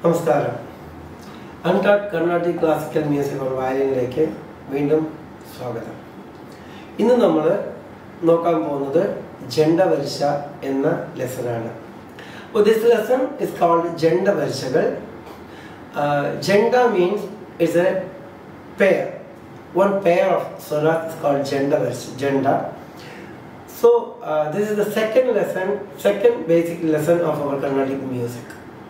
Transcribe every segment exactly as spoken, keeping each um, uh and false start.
നമസ്കാരം. Untaught Carnatic classical music or വയലിനിലേക്ക് വീണ്ടും സ്വാഗതം. ഇന്ന് നമ്മൾ നോക്കാൻ പോകുന്നത് ജണ്ടവരിശ എന്ന ലെസനാണ്. ദിസ് ലെസൺ ഇസ് കോൾഡ് ജണ്ടവരിശകൾ. Janta means is a pair. One pair of swaras is called jandavarish, janda. So uh, this is the second lesson, second basic lesson of our Carnatic music.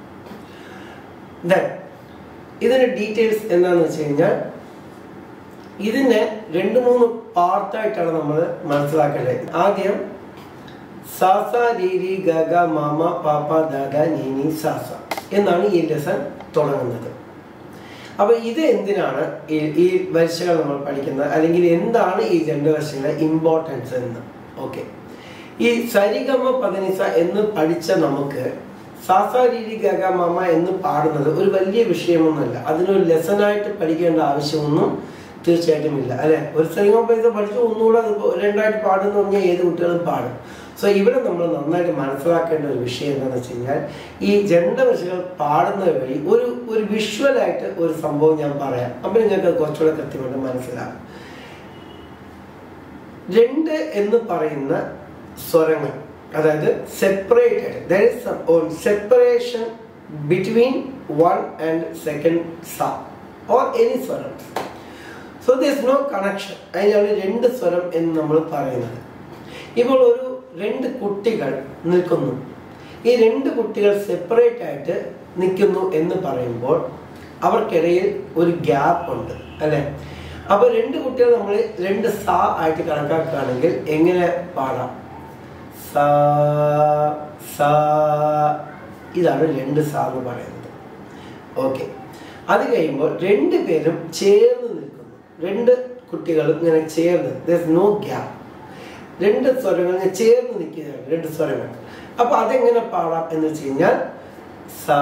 Then ഇതിന്റെ details എന്താണെന്ന് വെച്ച് കഴിഞ്ഞാൽ ഇതിനെ രണ്ട് മൂന്ന് പാർട്ടായിട്ടാണ് നമ്മൾ മനസ്സിലാക്കേണ്ടത്. ആദ്യം സാസ രീരി ഗഗ മാമ പാപ്പ ദാദ നീനി സാസ എന്നാണ് ഈ ലെസൺ തുടങ്ങുന്നത്. അപ്പൊ ഇത് എന്തിനാണ് ഈ ഈ വരിശകൾ നമ്മൾ പഠിക്കുന്നത്, അല്ലെങ്കിൽ എന്താണ് ഈ ജണ്ടവരിശകളുടെ ഇമ്പോർട്ടൻസ് എന്ന്. ഓക്കെ, ഈ സരിഗമ പദനിസ എന്ന് പഠിച്ച നമുക്ക് സാസാരീരി ഗഗ മാമ എന്ന് പാടുന്നത് ഒരു വലിയ വിഷയമൊന്നുമല്ല. അതിനൊരു ലെസനായിട്ട് പഠിക്കേണ്ട ആവശ്യമൊന്നും തീർച്ചയായിട്ടും ഇല്ല, അല്ലെ? ഒരു സരിഗമ പദനിസ പഠിച്ചു ഒന്നുകൂടെ രണ്ടായിട്ട് പാടുന്ന പറഞ്ഞാൽ ഏത് കുട്ടികളും പാടും. സോ ഇവിടെ നമ്മൾ നന്നായിട്ട് മനസ്സിലാക്കേണ്ട ഒരു വിഷയം എന്താണെന്ന് വെച്ച് കഴിഞ്ഞാൽ ഈ ജണ്ടവരിശകൾ പാടുന്നത് വഴി ഒരു ഒരു വിഷ്വലായിട്ട് ഒരു സംഭവം ഞാൻ പറയാം. അപ്പം നിങ്ങൾക്ക് കുറച്ചുകൂടെ കൃത്യമായിട്ട് മനസ്സിലാകും. രണ്ട് എന്ന് പറയുന്ന സ്വരങ്ങൾ, അതായത് separated, there is some separation between one and second sa or any swaram. So there is no connection. അതിനാണ് രണ്ട് സ്വരം എന്ന് നമ്മൾ പറയുന്നത്. ഇപ്പോൾ ഒരു രണ്ട് കുട്ടികൾ നിൽക്കുന്നു. ഈ രണ്ട് കുട്ടികൾ സെപ്പറേറ്റ് ആയിട്ട് നിൽക്കുന്നു എന്ന് പറയുമ്പോൾ അവർക്കിടയിൽ ഒരു ഗ്യാപ്പ് ഉണ്ട്, അല്ലെ? അപ്പൊ രണ്ട് കുട്ടികൾ നമ്മൾ രണ്ട് സാ ആയിട്ട് കണക്കാക്കുകയാണെങ്കിൽ എങ്ങനെ പാടാം? സാ സാ, ഇതാണ് രണ്ട് സാ എന്ന് പറയുന്നത്. ഓക്കെ, അത് കഴിയുമ്പോൾ രണ്ടു പേരും ചേർന്ന് നിൽക്കുന്നു. രണ്ട് കുട്ടികളും ഇങ്ങനെ ചേർന്ന്, ദർ ഈസ് നോ ഗ്യാപ്പ്. രണ്ട് സ്വരങ്ങൾ ചേർന്ന് നിൽക്കുകയാണ്, രണ്ട് സ്വരങ്ങൾ. അപ്പൊ അതെങ്ങനെ പാടാം എന്ന് വെച്ച് കഴിഞ്ഞാൽ സാ,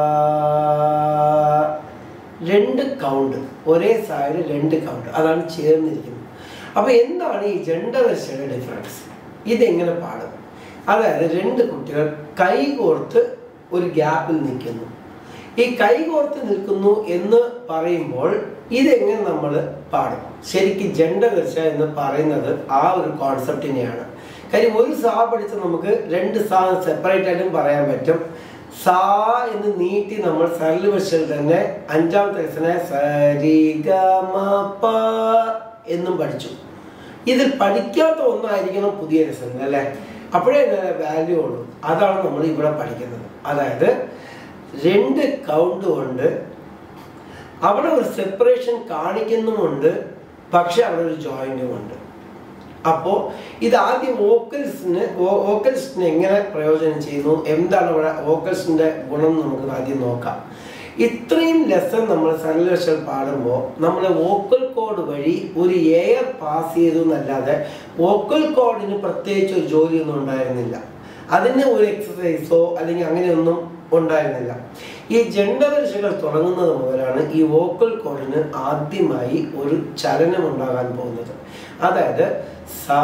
രണ്ട് കൗണ്ട്, ഒരേ സായില് രണ്ട് കൗണ്ട്, അതാണ് ചേർന്നിരിക്കുന്നത്. അപ്പൊ എന്താണ് ഈ ജണ്ടവരിശയുടെ ഡിഫറൻസ്? ഇതെങ്ങനെ പാടും? അതായത് രണ്ട് കുട്ടികൾ കൈ കോർത്ത് ഒരു ഗ്യാപ്പിൽ നിൽക്കുന്നു. ഈ കൈ കോർത്ത് നിൽക്കുന്നു എന്ന് പറയുമ്പോൾ ഇതെങ്ങനെ നമ്മൾ പാടും? ശരിക്കും ജണ്ടവരിശ എന്ന് പറയുന്നത് ആ ഒരു കോൺസെപ്റ്റിനെയാണ്. കാര്യം ഒരു സാ പഠിച്ച നമുക്ക് രണ്ട് സാ സെപ്പറേറ്റ് ആയിട്ടും പറയാൻ പറ്റും. സാ എന്ന് നീട്ടി നമ്മൾ സരളവരിശയിൽ തന്നെ അഞ്ചാമത്തെ ലെസനെ സരി ഗ മ പ എന്നും പഠിച്ചു. ഇതിൽ പഠിക്കാത്ത ഒന്നായിരിക്കണം പുതിയ ലെസൺ, അല്ലെ? അപ്പോഴേ വാല്യൂ ഉള്ളൂ. അതാണ് നമ്മൾ ഇവിടെ പഠിക്കുന്നത്. അതായത് രണ്ട് കൗണ്ട് കൊണ്ട് അവിടെ ഒരു സെപ്പറേഷൻ കാണിക്കുന്നുമുണ്ട്, പക്ഷെ അവിടെ ഒരു ജോയിന്റും ഉണ്ട്. അപ്പോ ഇത് ആദ്യം വോക്കൽസിന് വോക്കൽസിന് എങ്ങനെ പ്രയോജനം ചെയ്യുന്നു, എന്താണ് ഇവിടെ വോക്കൽസിന്റെ ഗുണം നമുക്ക് ആദ്യം നോക്കാം. ഇത്രയും ലെസൺ നമ്മൾ സരളവരിശകൾ പാടുമ്പോൾ നമ്മൾ വോക്കൽ കോഡ് വഴി ഒരു എയർ പാസ് ചെയ്തു എന്നല്ലാതെ വോക്കൽ കോഡിന് പ്രത്യേകിച്ച് ഒരു ജോലിയൊന്നും ഉണ്ടായിരുന്നില്ല. അതിന് ഒരു എക്സസൈസോ അല്ലെങ്കിൽ അങ്ങനെയൊന്നും ഉണ്ടായിരുന്നില്ല. ഈ ജണ്ടവരിശകൾ തുടങ്ങുന്നത് മുതലാണ് ഈ വോക്കൽ കോഡിന് ആദ്യമായി ഒരു ചലനം ഉണ്ടാകാൻ പോകുന്നത്. അതായത് സാ,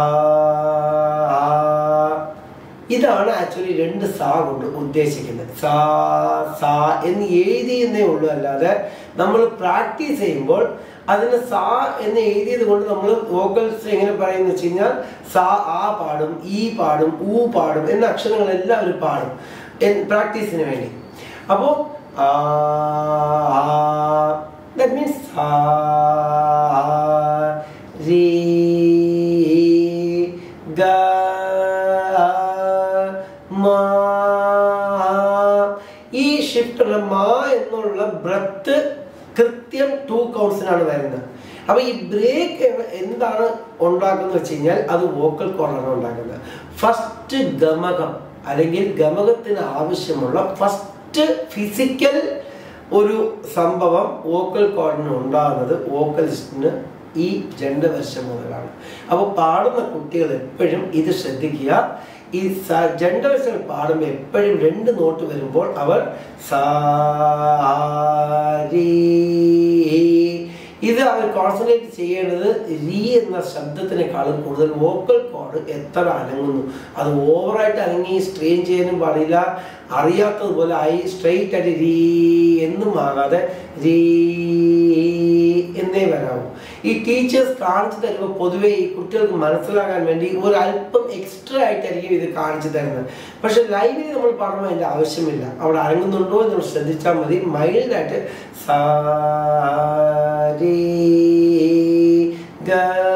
ഇതാണ് ആക്ച്വലി രണ്ട് സാ കൊണ്ട് ഉദ്ദേശിക്കുന്നത്. സാ സാ എന്ന് എഴുതിയെന്നേ ഉള്ളൂ, അല്ലാതെ നമ്മൾ പ്രാക്ടീസ് ചെയ്യുമ്പോൾ അതിന് സാ എന്ന് എഴുതിയത് കൊണ്ട് നമ്മൾ വോക്കൽസ് എങ്ങനെ പറയുന്ന വെച്ച് കഴിഞ്ഞാൽ സാ ആ പാടും, ഈ പാടും, ഊ പാടും എന്ന അക്ഷരങ്ങളെല്ലാം അവർ പാടും പ്രാക്ടീസിന് വേണ്ടി. അപ്പോ ദാറ്റ് മീൻസ് സാ രീ ഗ മ, ഈ ഷിഫ്റ്റ് മാ എന്നുള്ള ബ്രത്ത് കൃത്യം ടു കൗണ്ട്സിനാണ് വരുന്നത്. അപ്പൊ ഈ ബ്രേക്ക് എന്താണ് ഉണ്ടാക്കുന്നത് വെച്ച് കഴിഞ്ഞാൽ അത് വോക്കൽ കോഡാണ് ഉണ്ടാക്കുന്നത്. ഫസ്റ്റ് ഗമകം അല്ലെങ്കിൽ ഗമകത്തിന് ആവശ്യമുള്ള ഫസ്റ്റ് ഫിസിക്കൽ ഒരു സംഭവം വോക്കൽ കോഡിന് ഉണ്ടാകുന്നത് വോക്കലിസ്റ്റിന് ഈ ജണ്ടവരിശ മുതലാണ്. അപ്പോൾ പാടുന്ന കുട്ടികൾ എപ്പോഴും ഇത് ശ്രദ്ധിക്കുക. ഈ ജണ്ടവരിശകൾ പാടുമ്പോൾ എപ്പോഴും രണ്ട് നോട്ട് വരുമ്പോൾ അവർ സാ രീ, ഇത് അവർ കോൺസെൻട്രേറ്റ് ചെയ്യേണ്ടത് രീ എന്ന ശബ്ദത്തിനേക്കാളും കൂടുതൽ വോക്കൽ കോഡ് എത്ര അനങ്ങുന്നു. അത് ഓവറായിട്ട് അനങ്ങി സ്ട്രെയിൻ ചെയ്യാനും പാടില്ല. അറിയാത്തതുപോലെ ആയി സ്ട്രെയിറ്റ് ആയിട്ട് രീ എന്നും ആകാതെ രീ എന്നേ വരാവൂ. ഈ ടീച്ചേഴ്സ് കാണിച്ചു തരുമ്പോൾ പൊതുവെ ഈ കുട്ടികൾക്ക് മനസ്സിലാകാൻ വേണ്ടി ഒരല്പം എക്സ്ട്രാ ആയിട്ടായിരിക്കും ഇത് കാണിച്ചു തരുന്നത്. പക്ഷെ ലൈവിൽ നമ്മൾ പറയുമ്പോൾ അതിൻ്റെ ആവശ്യമില്ല. അവിടെ അനങ്ങുന്നുണ്ടോ എന്ന് നമ്മൾ ശ്രദ്ധിച്ചാൽ മതി. മൈൽഡായിട്ട് സാ രീ ഗ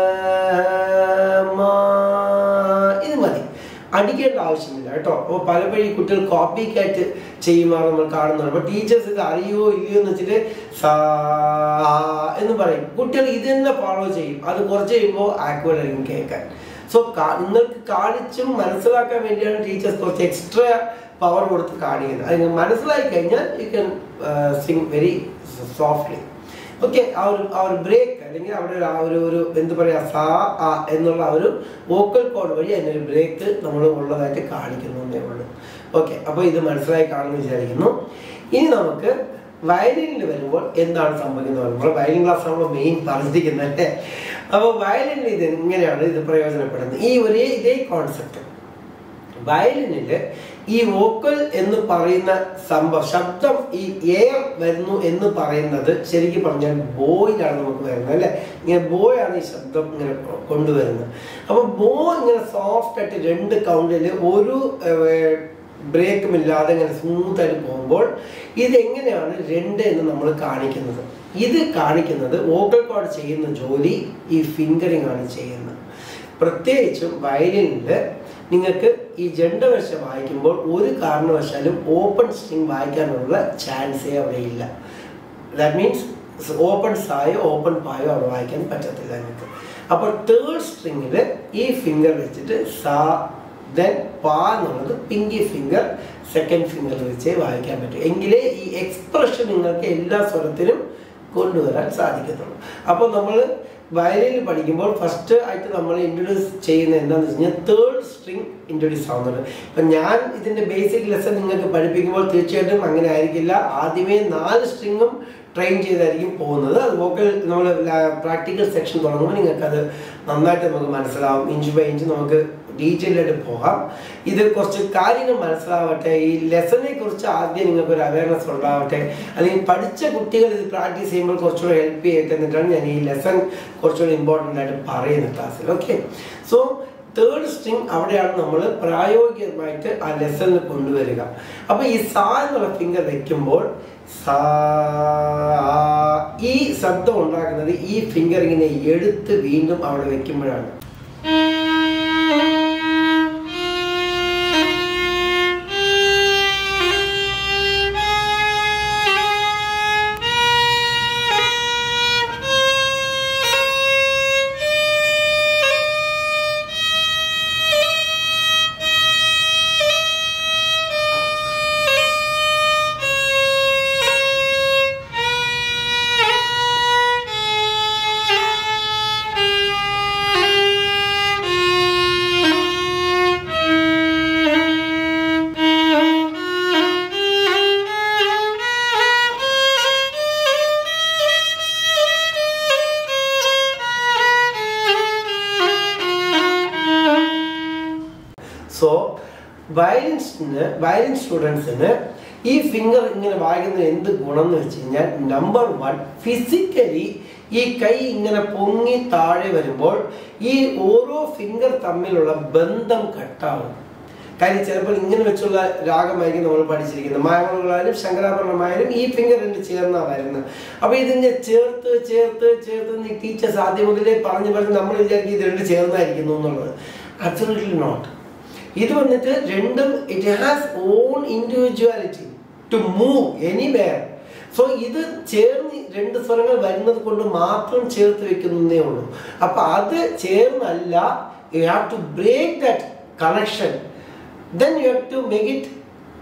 മ ഇത് മതി, അടിക്കേണ്ട ആവശ്യമില്ല കേട്ടോ. അപ്പോൾ പലപ്പോഴും ഈ കുട്ടികൾ കോപ്പിക്കായിട്ട് ചെയ്യുമ്പോൾ നമ്മൾ കാണുന്നുണ്ട്. അപ്പോൾ ടീച്ചേഴ്സ് ഇത് അറിയോ ഇല്ലയോ എന്ന് വെച്ചിട്ട് സാ എന്ന് പറയും. കുട്ടികൾ ഇത് തന്നെ ഫോളോ ചെയ്യും. അത് കുറച്ച് കഴിയുമ്പോൾ ആക്വേർഡ് ആയിരിക്കും കേൾക്കാൻ. സോ നിങ്ങൾക്ക് കാണിച്ചും മനസ്സിലാക്കാൻ വേണ്ടിയാണ് ടീച്ചേഴ്സ് കുറച്ച് എക്സ്ട്രാ പവർ കൊടുത്ത് കാണിക്കുന്നത്. അത് മനസ്സിലാക്കി കഴിഞ്ഞാൽ you can sing very softly. Okay, ആ ഒരു ആ ഒരു ബ്രേക്ക് അല്ലെങ്കിൽ അവിടെ ആ ഒരു ഒരു എന്ത് പറയുക സാ ആ എന്നുള്ള ആ ഒരു വോക്കൽ കോഡ് വഴി അതിനൊരു ബ്രേക്ക് നമ്മൾ ഉള്ളതായിട്ട് കാണിക്കുന്നേ ഉള്ളൂ. ഓക്കെ, അപ്പോൾ ഇത് മനസ്സിലായി കാണുമെന്ന് വിചാരിക്കുന്നു. ഇനി നമുക്ക് വയലിനിൽ വരുമ്പോൾ എന്താണ് സംഭവിക്കുന്നത്? നമ്മൾ വയലിൻ ക്ലാസ് നമ്മൾ മെയിൻ പറഞ്ഞിരിക്കുന്നത് അല്ലേ. അപ്പോൾ വയലിനിൽ ഇത് എങ്ങനെയാണ് ഇത് പ്രയോജനപ്പെടുന്നത്? ഈ ഒരേ ഇതേ കോൺസെപ്റ്റ് വയലിനിൽ ഈ വോക്കൽ എന്ന് പറയുന്ന സംഭവം ശബ്ദം ഈ എയർ വരുന്നു എന്ന് പറയുന്നത് ശരിക്കും പറഞ്ഞാൽ ബോയിലാണ് നമുക്ക് വരുന്നത് അല്ലേ. ഇങ്ങനെ ബോയാണ് ഈ ശബ്ദം ഇങ്ങനെ കൊണ്ടുവരുന്നത്. അപ്പൊ ബോ ഇങ്ങനെ സോഫ്റ്റ് ആയിട്ട് രണ്ട് കൗണ്ടിൽ ഒരു ബ്രേക്കും ഇല്ലാതെ ഇങ്ങനെ സ്മൂത്ത് ആയിട്ട് പോകുമ്പോൾ ഇതെങ്ങനെയാണ് രണ്ട് എന്ന് നമ്മൾ കാണിക്കുന്നത്? ഇത് കാണിക്കുന്നത് വോക്കൽ കോഡ് ചെയ്യുന്ന ജോലി ഈ ഫിംഗറിംഗ് ആണ് ചെയ്യുന്നത്. പ്രത്യേകിച്ചും വയലിനിൽ നിങ്ങൾക്ക് ഈ ജണ്ടവർഷ വായിക്കുമ്പോൾ ഒരു കാരണവശാലും ഓപ്പൺ സ്ട്രിങ് വായിക്കാനുള്ള ചാൻസേ അവിടെ ഇല്ല. ദാറ്റ് മീൻസ് ഓപ്പൺ സായോ ഓപ്പൺ പായോ അവിടെ വായിക്കാൻ പറ്റത്തില്ല നിങ്ങൾക്ക്. അപ്പോൾ തേർഡ് സ്ട്രിങ്ങിൽ ഈ ഫിംഗർ വെച്ചിട്ട് സാ ദെൻ പാ എന്നുള്ളത് പിങ്കി ഫിംഗർ സെക്കൻഡ് ഫിംഗർ വെച്ചേ വായിക്കാൻ പറ്റും. എങ്കിലേ ഈ എക്സ്പ്രഷൻ നിങ്ങൾക്ക് എല്ലാ സ്വരത്തിലും കൊണ്ടുവരാൻ സാധിക്കത്തുള്ളൂ. അപ്പോൾ നമ്മൾ വയലിനിൽ പഠിക്കുമ്പോൾ ഫസ്റ്റ് ആയിട്ട് നമ്മൾ ഇൻട്രൊഡ്യൂസ് ചെയ്യുന്നത് എന്താണെന്ന് വെച്ച് കഴിഞ്ഞാൽ തേർഡ് സ്ട്രിങ് ഇൻട്രൊഡ്യൂസ് ആവുന്നുണ്ട്. അപ്പം ഞാൻ ഇതിൻ്റെ ബേസിക് ലെസൺ നിങ്ങൾക്ക് പഠിപ്പിക്കുമ്പോൾ തീർച്ചയായിട്ടും അങ്ങനെ ആയിരിക്കില്ല. ആദ്യമേ നാല് സ്ട്രിങ്ങും ട്രെയിൻ ചെയ്തായിരിക്കും പോകുന്നത്. അത് വോക്കൽ നമ്മൾ പ്രാക്ടിക്കൽ സെക്ഷൻ തുടങ്ങുമ്പോൾ നിങ്ങൾക്കത് നന്നായിട്ട് നമുക്ക് മനസ്സിലാവും. ഇഞ്ച് ബൈ ഇഞ്ച് നമുക്ക് ഡീറ്റെയിലായിട്ട് പോകാം. ഇത് കുറച്ച് കാര്യങ്ങൾ മനസ്സിലാവട്ടെ. ഈ ലെസനെ കുറിച്ച് ആദ്യം നിങ്ങൾക്ക് ഒരു അവയർനെസ് ഉണ്ടാവട്ടെ. അല്ലെങ്കിൽ പഠിച്ച കുട്ടികൾ ഇത് പ്രാക്ടീസ് ചെയ്യുമ്പോൾ കുറച്ചുകൂടെ ഹെൽപ്പ് ചെയ്യട്ടെ എന്നിട്ടാണ് ഞാൻ ഈ ലെസൺ കുറച്ചുകൂടി ഇമ്പോർട്ടൻ്റ് ആയിട്ട് പറയുന്നത് ക്ലാസ്സിൽ. ഓക്കെ, സോ തേർഡ് സ്ട്രിങ് അവിടെയാണ് നമ്മൾ പ്രായോഗികമായിട്ട് ആ ലെസണിൽ കൊണ്ടുവരിക. അപ്പൊ ഈ സാ എന്നുള്ള ഫിംഗർ വെക്കുമ്പോൾ സാ ഈ ശബ്ദം ഉണ്ടാക്കുന്നത് ഈ ഫിംഗർ ഇങ്ങനെ എടുത്ത് വീണ്ടും അവിടെ വെക്കുമ്പോഴാണ്. സോ വയലിൻസിന് വയലിൻ സ്റ്റുഡൻസിന് ഈ ഫിംഗർ ഇങ്ങനെ വായിക്കുന്നത് എന്ത് ഗുണം എന്ന് വെച്ച് കഴിഞ്ഞാൽ, നമ്പർ വൺ, ഫിസിക്കലി ഈ കൈ ഇങ്ങനെ പൊങ്ങി താഴെ വരുമ്പോൾ ഈ ഓരോ ഫിംഗർ തമ്മിലുള്ള ബന്ധം കട്ടാവും. കാര്യം ചിലപ്പോൾ ഇങ്ങനെ വെച്ചുള്ള രാഗമായിരിക്കും നമ്മൾ പഠിച്ചിരിക്കുന്നത്. മായമങ്ങളായാലും ശങ്കരാഭരണമായാലും ഈ ഫിംഗർ രണ്ട് ചേർന്നാണ് വരുന്നത്. അപ്പൊ ഇതിങ്ങനെ ചേർത്ത് ചേർത്ത് ചേർത്ത് ഈ ടീച്ചേഴ്സ് ആദ്യം മുതലേ പറഞ്ഞു പറഞ്ഞ് നമ്മൾ വിചാരിക്കും ഇത് രണ്ട് ചേർന്നായിരിക്കുന്നു എന്നുള്ളത്. Absolutely not. ഇത് വന്നിട്ട് രണ്ടും it has own individuality to move anywhere. So ഇത് ചേർന്ന് രണ്ട് സ്വരങ്ങൾ വരുന്നത് കൊണ്ട് മാത്രം ചേർത്ത് വെക്കുന്നേ ഉള്ളൂ. അപ്പൊ അത് ചേർന്നല്ല, you have to break that connection. Then you have to make it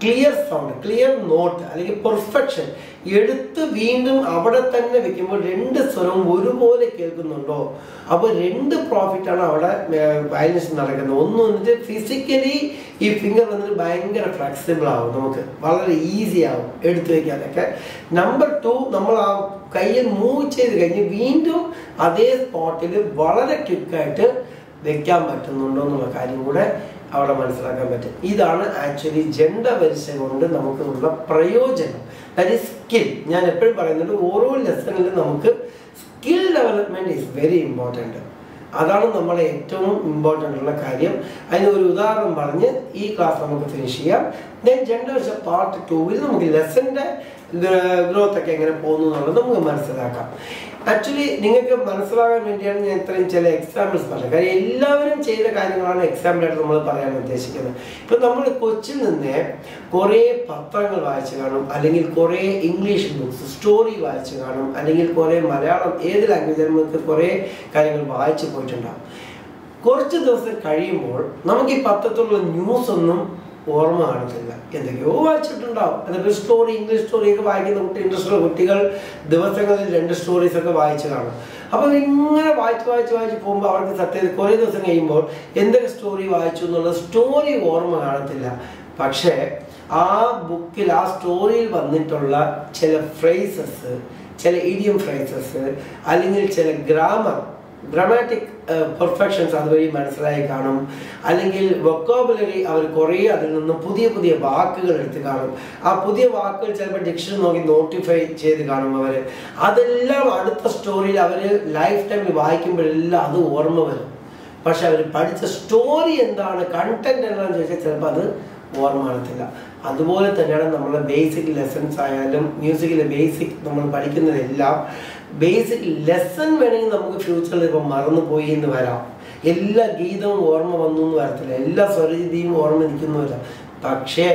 clear sound, clear note അല്ലെങ്കിൽ പെർഫെക്ഷൻ എടുത്ത് വീണ്ടും അവിടെ തന്നെ വെക്കുമ്പോൾ രണ്ട് സ്വരവും ഒരുപോലെ കേൾക്കുന്നുണ്ടോ, അപ്പോൾ രണ്ട് പ്രോഫിറ്റാണ് അവിടെ വയലിനിസ്റ്റ് നടക്കുന്നത്. ഒന്ന് വന്നിട്ട് ഫിസിക്കലി ഈ ഫിംഗർ വന്നിട്ട് ഭയങ്കര ഫ്ലെക്സിബിൾ ആവും, നമുക്ക് വളരെ ഈസി ആവും എടുത്തു വയ്ക്കാനൊക്കെ. നമ്പർ ടു, നമ്മൾ ആ കയ്യിൽ മൂവ് ചെയ്ത് കഴിഞ്ഞ് വീണ്ടും അതേ സ്പോട്ടിൽ വളരെ ക്വിക്കായിട്ട് വെക്കാൻ പറ്റുന്നുണ്ടോ എന്നുള്ള കാര്യം കൂടെ അവിടെ മനസ്സിലാക്കാൻ പറ്റും. ഇതാണ് ആക്ച്വലി ജണ്ട വരിശ കൊണ്ട് നമുക്കുള്ള പ്രയോജനം. That is skill. ഞാൻ എപ്പോഴും പറയുന്നുണ്ട്, ഓരോ ലെസണിലും നമുക്ക് skill development is very important. അതാണ് നമ്മളെ ഏറ്റവും ഇമ്പോർട്ടൻ്റ് ഉള്ള കാര്യം. അതിന് ഒരു ഉദാഹരണം പറഞ്ഞ് ഈ ക്ലാസ് നമുക്ക് ഫിനിഷ് ചെയ്യാം. ദെൻ ജണ്ട വരിശ പാർട്ട് ടൂവിൽ നമുക്ക് ലെസന്റെ ഗ്രോത്ത് ഒക്കെ എങ്ങനെ പോകുന്നു എന്നുള്ളത് നമുക്ക് മനസ്സിലാക്കാം. ആക്ച്വലി നിങ്ങൾക്ക് മനസ്സിലാകാൻ വേണ്ടിയാണ് ഞാൻ ഇത്രയും ചില എക്സാമ്പിൾസ് പറഞ്ഞത്. കാര്യം എല്ലാവരും ചെയ്ത കാര്യങ്ങളാണ് എക്സാമ്പിളായിട്ട് നമ്മൾ പറയാൻ ഉദ്ദേശിക്കുന്നത്. ഇപ്പം നമ്മൾ കൊച്ചിൽ നിന്ന് കുറേ പത്രങ്ങൾ വായിച്ചു കാണും, അല്ലെങ്കിൽ കുറേ ഇംഗ്ലീഷ് ബുക്സ് സ്റ്റോറി വായിച്ചു കാണും, അല്ലെങ്കിൽ കുറേ മലയാളം ഏത് ലാംഗ്വേജ് നമുക്ക് കുറേ കാര്യങ്ങൾ വായിച്ചു പോയിട്ടുണ്ടാകും. കുറച്ച് ദിവസം കഴിയുമ്പോൾ നമുക്ക് ഈ പത്രത്തിലുള്ള ന്യൂസ് ഒന്നും ഓർമ്മ കാണത്തില്ല, എന്തൊക്കെയോ വായിച്ചിട്ടുണ്ടാവും. എന്നിട്ട് സ്റ്റോറി, ഇംഗ്ലീഷ് സ്റ്റോറിയൊക്കെ വായിക്കുന്ന കുട്ടി ഇൻട്രസ്റ്റ് ഉള്ള കുട്ടികൾ ദിവസങ്ങളിൽ രണ്ട് സ്റ്റോറീസ് ഒക്കെ വായിച്ചു കാണും. അപ്പോൾ ഇങ്ങനെ വായിച്ച് വായിച്ച് വായിച്ച് പോകുമ്പോൾ അവർക്ക് സത്യത്തിൽ കുറേ ദിവസം കഴിയുമ്പോൾ എന്തൊക്കെ സ്റ്റോറി വായിച്ചു എന്നുള്ള സ്റ്റോറി ഓർമ്മ കാണത്തില്ല. പക്ഷേ ആ ബുക്കിൽ ആ സ്റ്റോറിയിൽ വന്നിട്ടുള്ള ചില ഫ്രേസസ്, ചില ഇഡിയം ഫ്രേസസ്, അല്ലെങ്കിൽ ചില ഗ്രാമർ ഗ്രാമാറ്റിക് പെർഫെക്ഷൻസ് അതുവഴി മനസ്സിലായി കാണും, അല്ലെങ്കിൽ വൊക്കാബുലറി അവർ കുറേ അതിൽ നിന്ന് പുതിയ പുതിയ വാക്കുകൾ എടുത്ത് കാണും. ആ പുതിയ വാക്കുകൾ ചിലപ്പോൾ ഡിക്ഷണറി നോക്കി നോട്ടിഫൈ ചെയ്ത് കാണും അവർ. അതെല്ലാം അടുത്ത സ്റ്റോറിയിൽ അവർ ലൈഫ് ടൈമിൽ വായിക്കുമ്പോഴെല്ലാം അത് ഓർമ്മ വരും. പക്ഷെ അവർ പഠിച്ച സ്റ്റോറി എന്താണ്, കണ്ടന്റ് എന്താണെന്ന് ചോദിച്ചാൽ ചിലപ്പോൾ അത് ഓർമ്മ കാണത്തില്ല. അതുപോലെ തന്നെയാണ് നമ്മളെ ബേസിക് ലെസൺസ് ആയാലും മ്യൂസിക്കിലെ ബേസിക് നമ്മൾ പഠിക്കുന്നതെല്ലാം ബേസിക് ലെസൺ വേണമെങ്കിൽ നമുക്ക് ഫ്യൂച്ചറിൽ ഇപ്പം മറന്നുപോയി എന്ന് വരാം. എല്ലാ ഗീതവും ഓർമ്മ വന്നു എന്ന് വരത്തില്ല, എല്ലാ സ്വരജിതിയും ഓർമ്മ നിൽക്കുന്നു വരാം. പക്ഷേ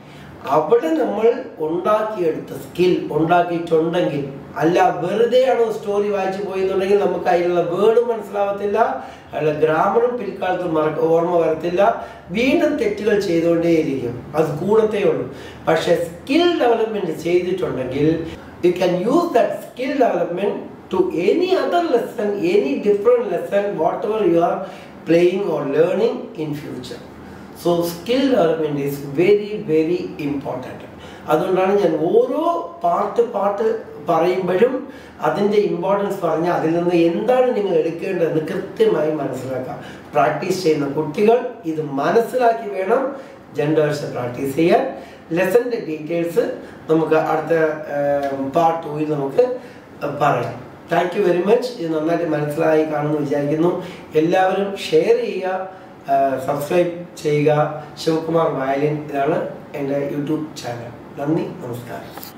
അവിടെ നമ്മൾ ഉണ്ടാക്കിയെടുത്ത സ്കിൽ ഉണ്ടാക്കിയിട്ടുണ്ടെങ്കിൽ, അല്ല വെറുതെയാണ് സ്റ്റോറി വായിച്ചു പോയെന്നുണ്ടെങ്കിൽ നമുക്ക് അതിലുള്ള വേർഡും മനസ്സിലാവത്തില്ല, അതിലുള്ള ഗ്രാമറും പിൽക്കാലത്ത് മറക്ക ഓർമ്മ വരത്തില്ല, വീണ്ടും തെറ്റുകൾ ചെയ്തുകൊണ്ടേയിരിക്കും, അത് കൂടത്തേ ഉള്ളൂ. പക്ഷെ സ്കിൽ ഡെവലപ്മെന്റ് ചെയ്തിട്ടുണ്ടെങ്കിൽ you can use that skill development to any other lesson, any different lesson, whatever you are playing or learning in future. So skill development is very very important. അതുകൊണ്ടാണ് ഞാൻ ഓരോ പാർട്ട് പാർട്ട് പറയുമ്പോഴും അതിൻ്റെ importance പറഞ്ഞാൽ അതിൽ നിന്ന് എന്താണ് നിങ്ങൾ എടുക്കേണ്ടതെന്ന് കൃത്യമായി മനസ്സിലാക്കാം. പ്രാക്ടീസ് ചെയ്യുന്ന കുട്ടികൾ ഇത് മനസ്സിലാക്കി വേണം ജണ്ട വരിശ പ്രാക്ടീസ് ചെയ്യാൻ. ലെസന്റെ ഡീറ്റെയിൽസ് നമുക്ക് അടുത്ത പാർട്ട് ടൂയിൽ നമുക്ക് പറയാം. Thank you very much. ഇത് നന്നായിട്ട് മനസ്സിലായി കാണുമെന്ന് വിചാരിക്കുന്നു. എല്ലാവരും ഷെയർ ചെയ്യുക, സബ്സ്ക്രൈബ് ചെയ്യുക. ശിവകുമാർ വയലിൻ, ഇതാണ് എൻ്റെ യൂട്യൂബ് ചാനൽ. നന്ദി, നമസ്കാരം.